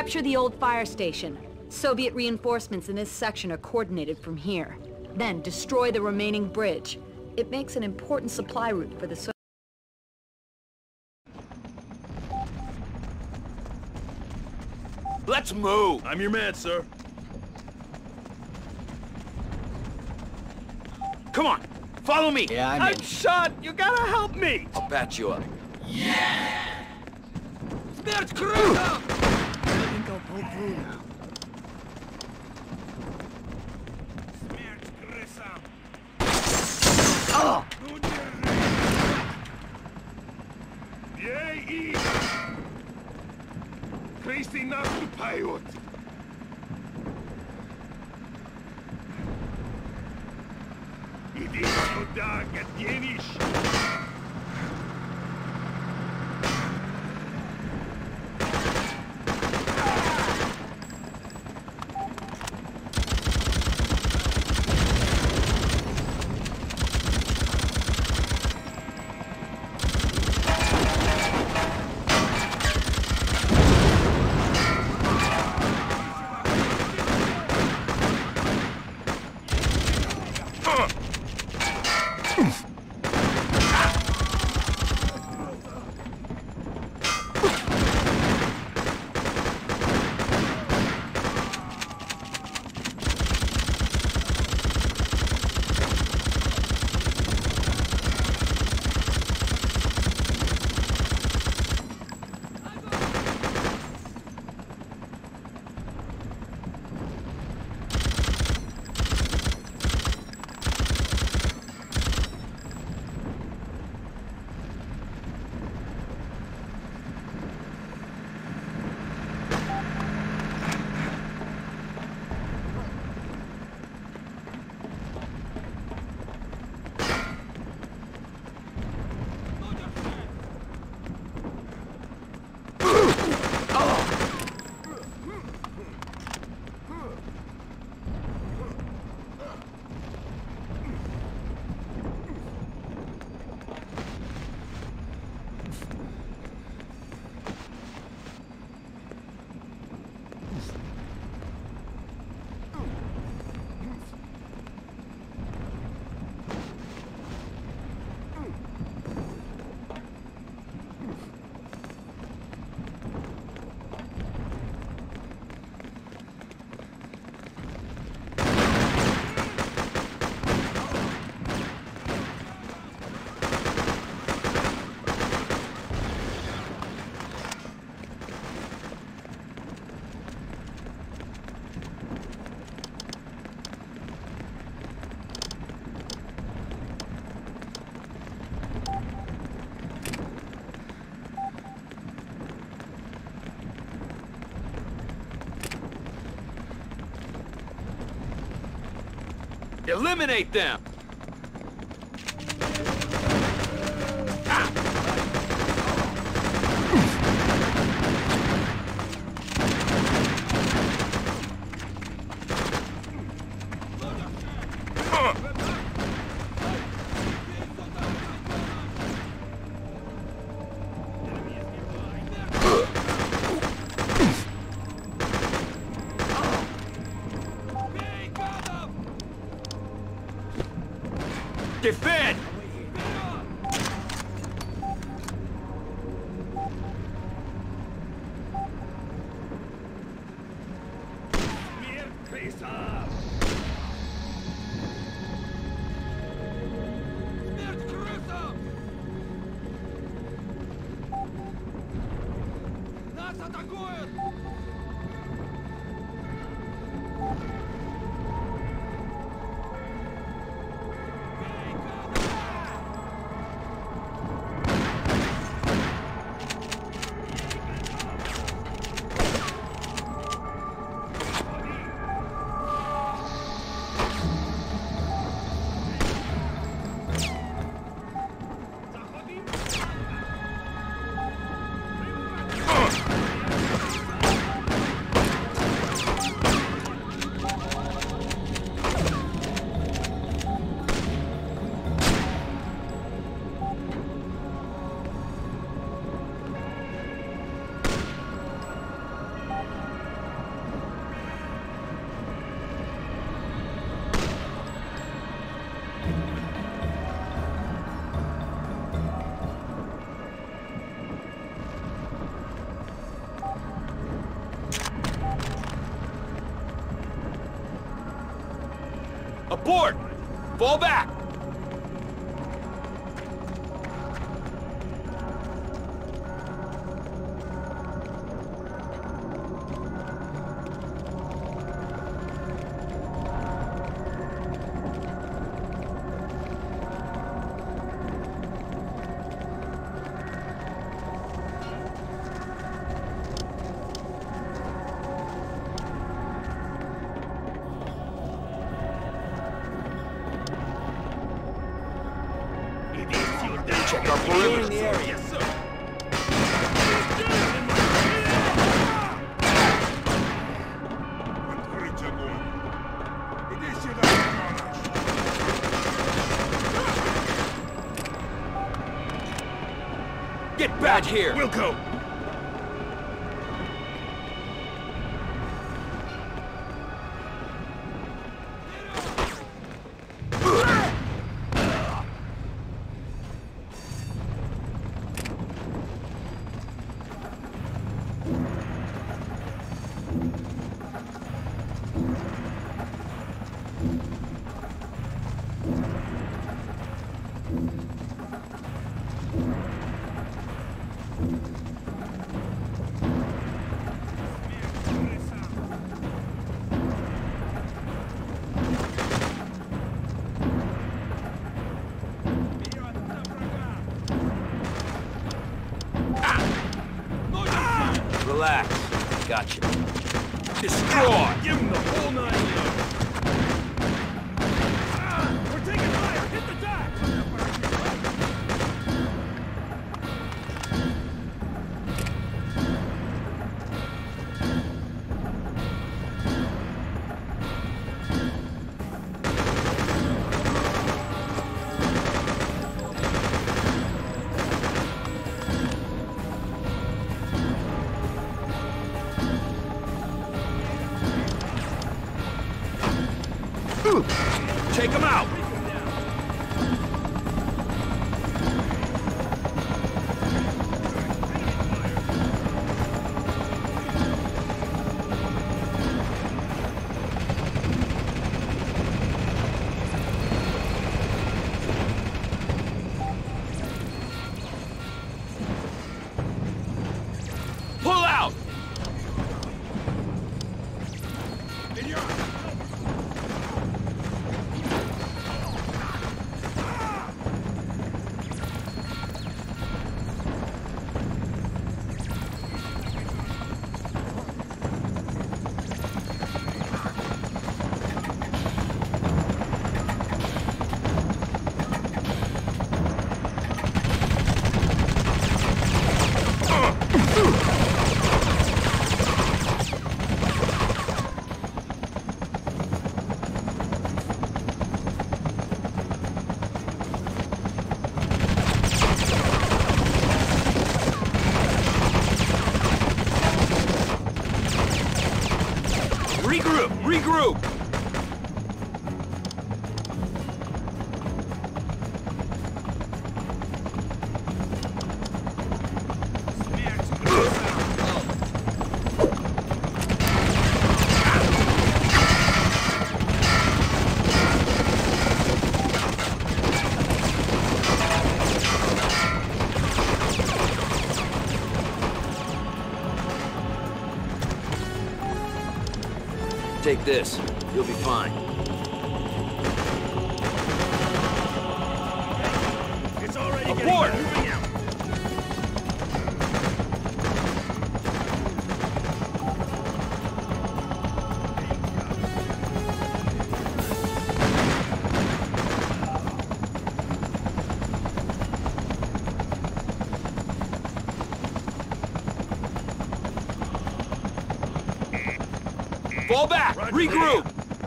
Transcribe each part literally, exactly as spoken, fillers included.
Capture the old fire station. Soviet reinforcements in this section are coordinated from here. Then destroy the remaining bridge. It makes an important supply route for the Soviet. Let's move! I'm your man, sir. Come on, follow me! Yeah, I'm I'm in. shot! You gotta help me! I'll patch you up. Смерть крыса! I think I'll pull through now. Смерть крысам! Oh! Бей их! Крысы наступают! Иди сюда, гаденыш! Eliminate them! Defend! Смерть крысам! Смерть крысам! Нас атакуют! Abort! Fall back! Check our perimeter. Yes, sir. Get back here! We'll go. Relax. Gotcha. Destroy! Give him the whole nine yards. We're taking fire. Hit the deck. Take him out! Pull out! Regroup! Regroup! Take this. You'll be fine. It's already Abort! getting moving out. Fall back! Roger, Regroup!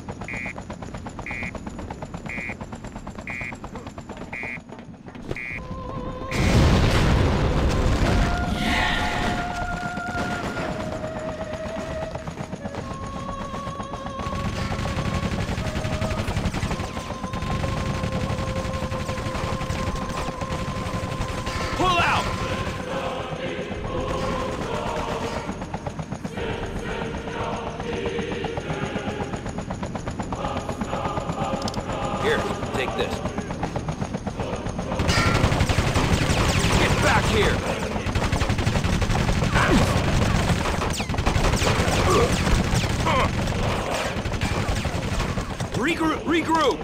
Pull out! here. Regroup! Regroup!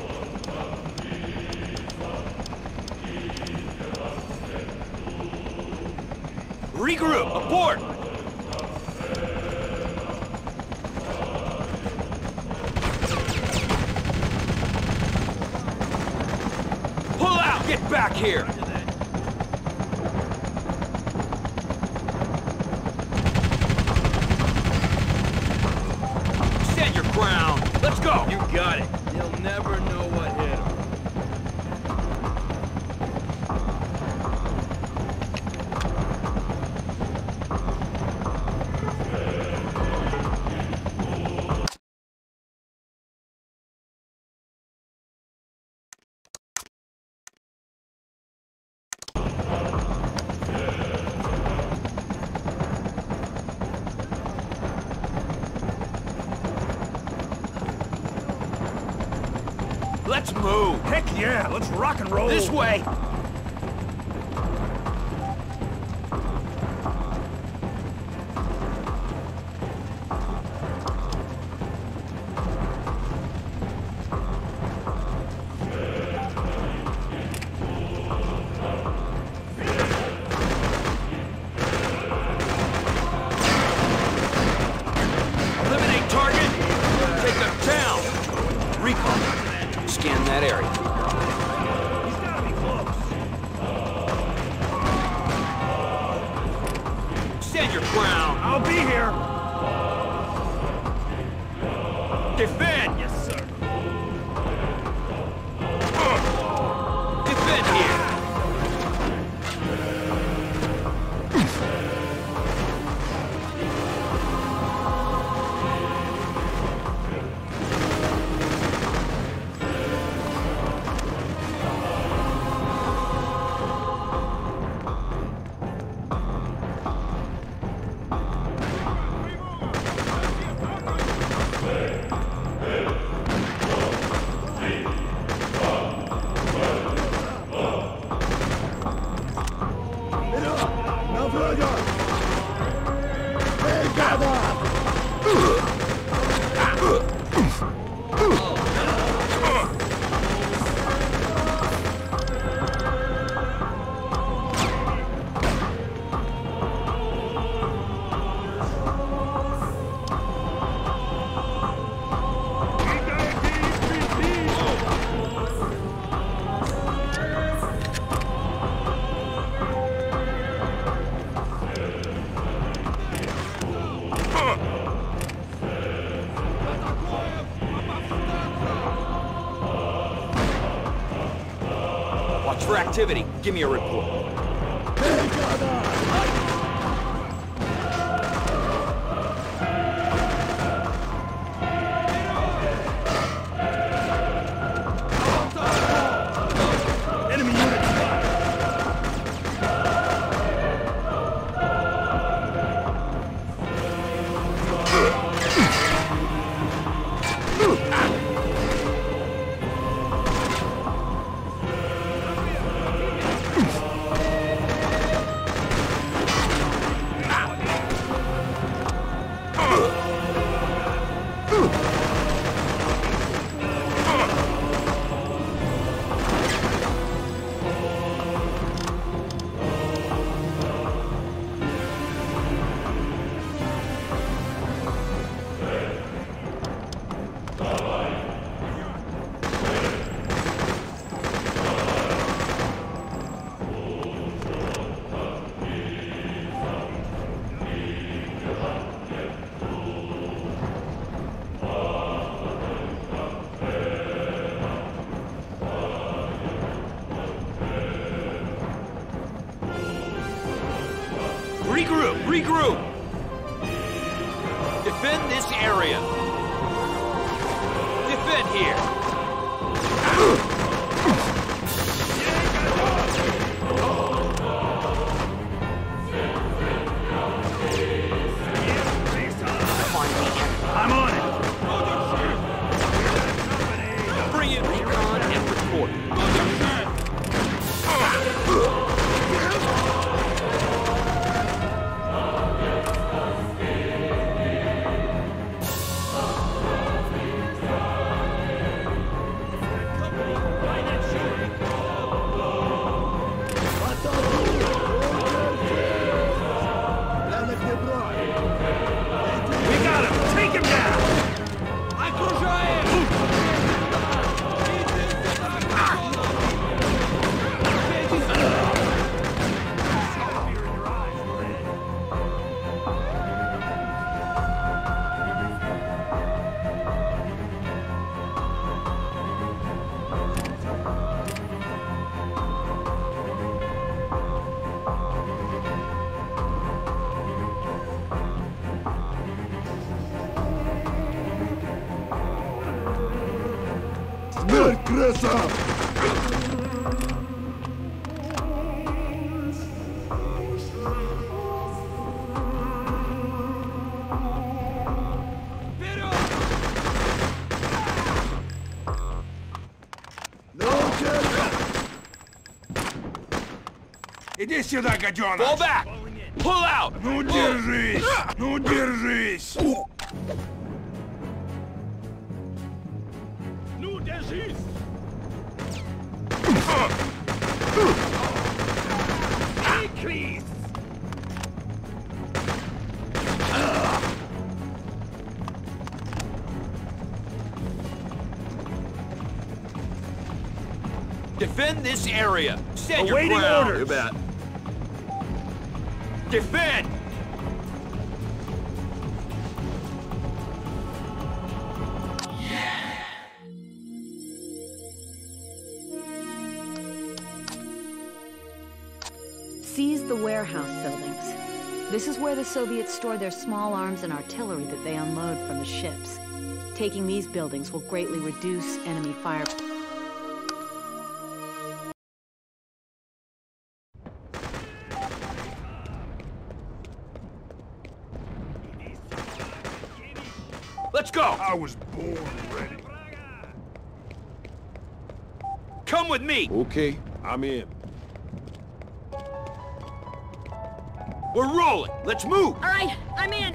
Regroup! Abort! Pull out! Get back here! Stand your ground! Let's go! You got it. They'll never know what hit them. Let's move! Heck yeah, let's rock and roll. This way! Eliminate target! Take them down! Recon. Scan that area. He's gotta be close. Stand your ground! I'll be here. Defend! Yes, sir. Defend here! Watch for activity. Give me a report. Enemy unit spotted. Regroup! Regroup! Defend this area! Defend here! I'm on it. Bring in recon and report. Иди сюда, гаденыш! Fall back! Pull out! Ну держись! Ну держись! Ну держись! Increase! Defend this area! Stand your Awaiting ground! orders. You bet. Defend! Seize the warehouse buildings. This is where the Soviets store their small arms and artillery that they unload from the ships. Taking these buildings will greatly reduce enemy fire. Let's go! I was born ready. Come with me! Okay, I'm in. We're rolling! Let's move! All right, I'm in.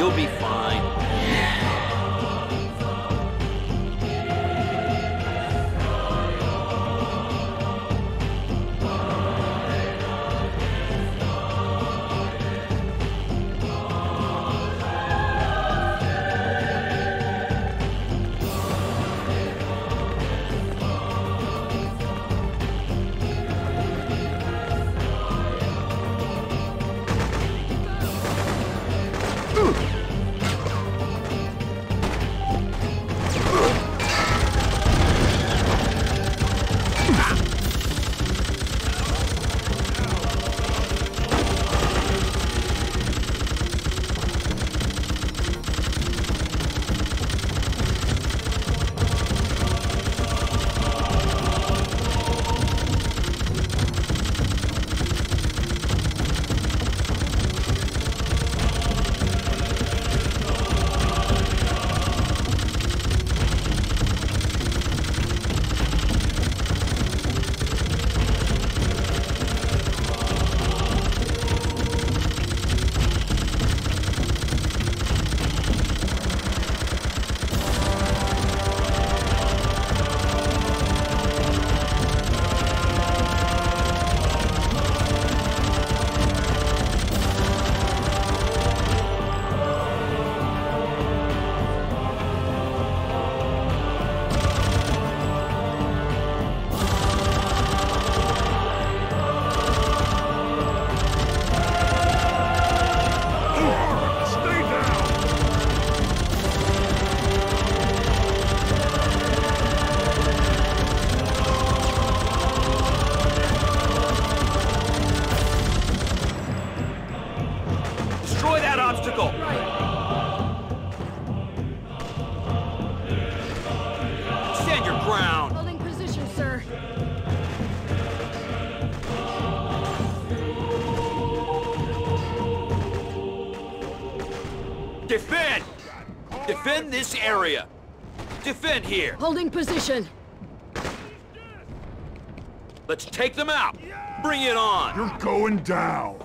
You'll be fine. Obstacle! Stand your ground! Holding position, sir. Defend! Defend this area! Defend here! Holding position. Let's take them out! Bring it on! You're going down!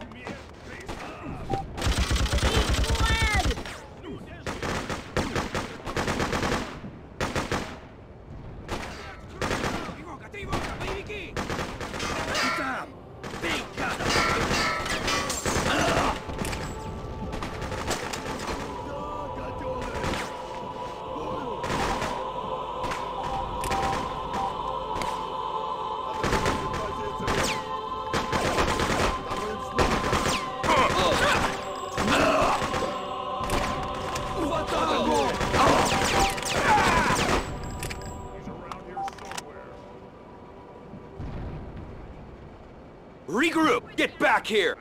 Regroup! Get back here!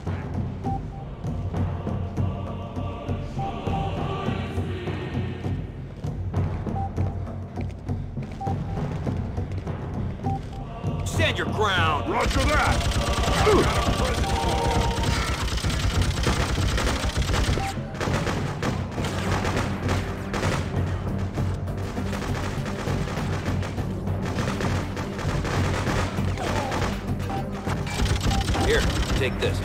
Stand your ground! Roger that! Here, take this.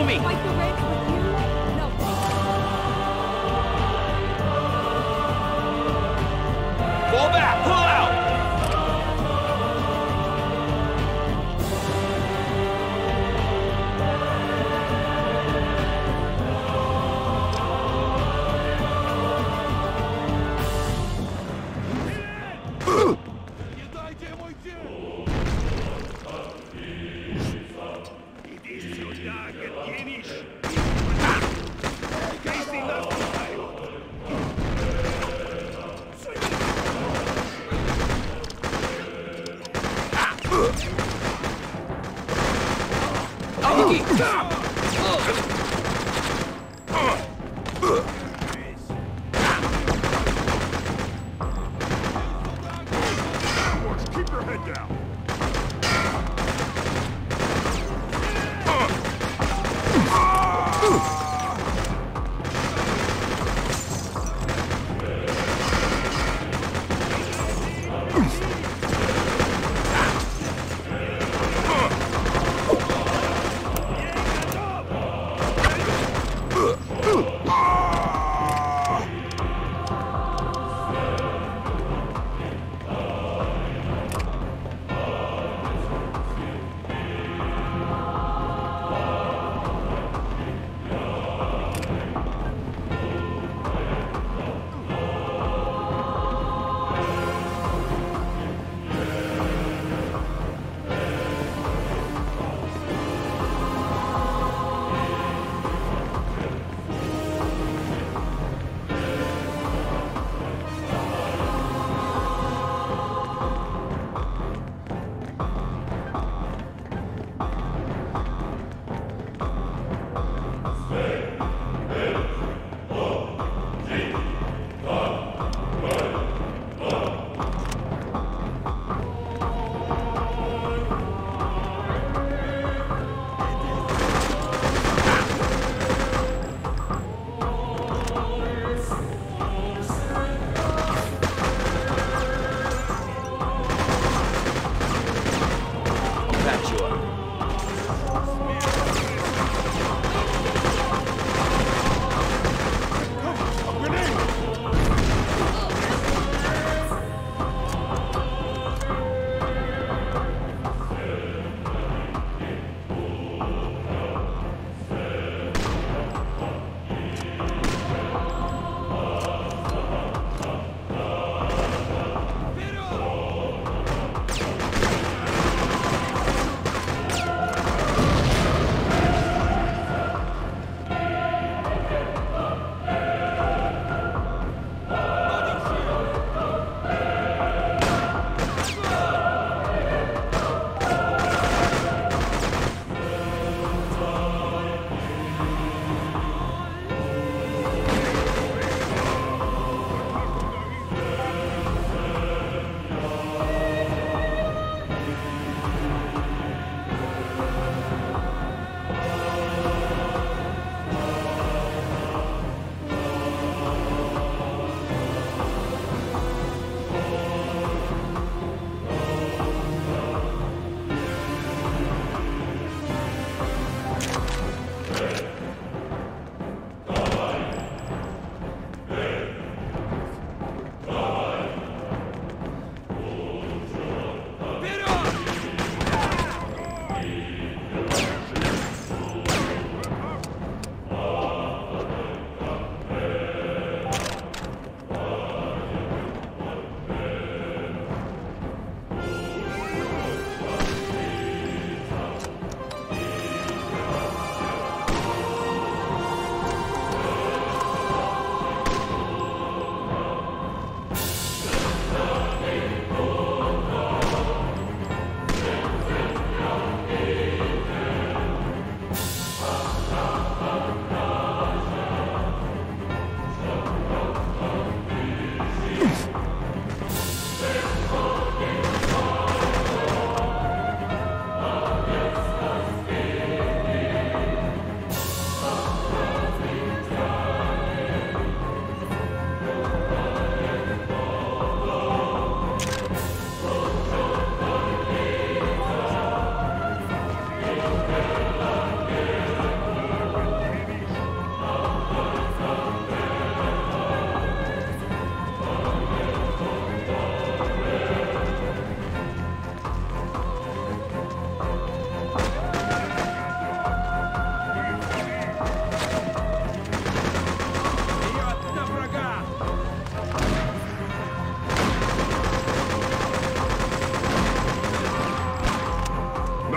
me! Fight the Reds with you? No. Fall back! Pull out! Keep your head down.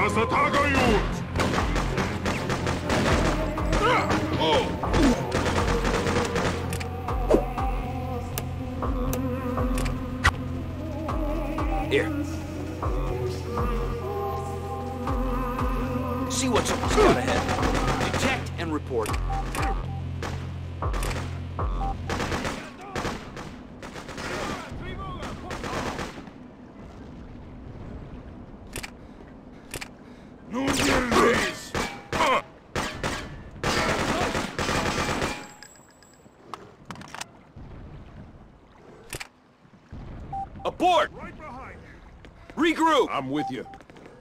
Here. See what's up ahead. Detect and report. Abort! Right behind. Regroup! I'm with you.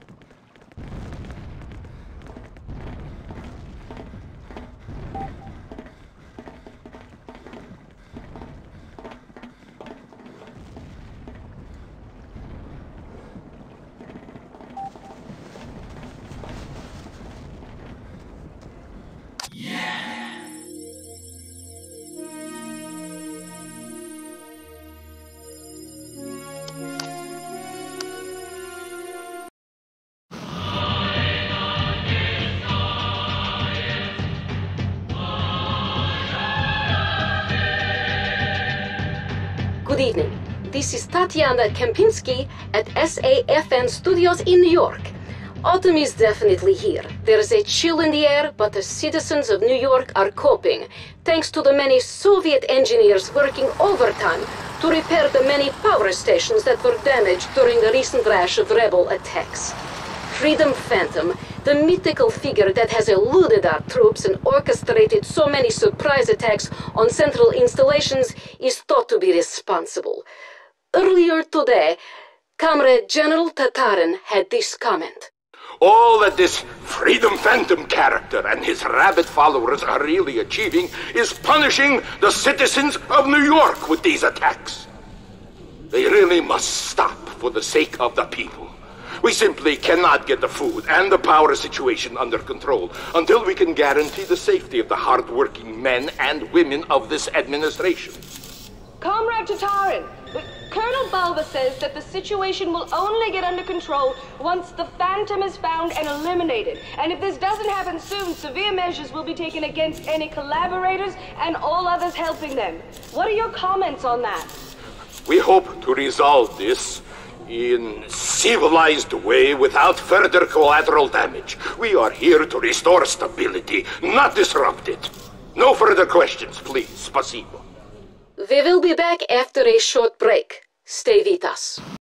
Good evening. This is Tatiana Kempinski at S A F N Studios in New York. Autumn is definitely here. There's a chill in the air, but the citizens of New York are coping, thanks to the many Soviet engineers working overtime to repair the many power stations that were damaged during the recent rash of rebel attacks. Freedom Phantom, the mythical figure that has eluded our troops and orchestrated so many surprise attacks on central installations, is thought to be responsible. Earlier today, Comrade General Tatarin had this comment. All that this Freedom Phantom character and his rabid followers are really achieving is punishing the citizens of New York with these attacks. They really must stop for the sake of the people. We simply cannot get the food and the power situation under control until we can guarantee the safety of the hard-working men and women of this administration. Comrade Tatarin, Colonel Balba says that the situation will only get under control once the Phantom is found and eliminated. And if this doesn't happen soon, severe measures will be taken against any collaborators and all others helping them. What are your comments on that? We hope to resolve this in civilized way without further collateral damage. We are here to restore stability, not disrupt it. No further questions, please. Spasibo. We will be back after a short break. Stay with us.